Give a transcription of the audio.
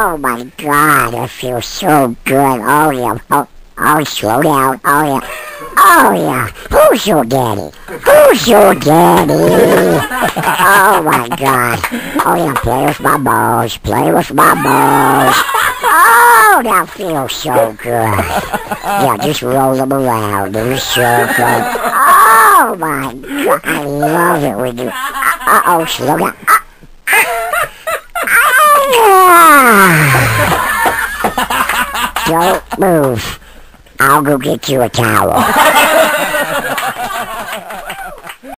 Oh my God, I feel so good. Oh yeah. Oh, slow down. Oh yeah. Oh yeah. Who's your daddy? Who's your daddy? Oh my God. Oh yeah, play with my balls. Play with my balls. Oh, that feels so good. Yeah, just roll them around in a circle. Oh my God, I love it when you. Uh-oh, slow down. Don't move. I'll go get you a towel.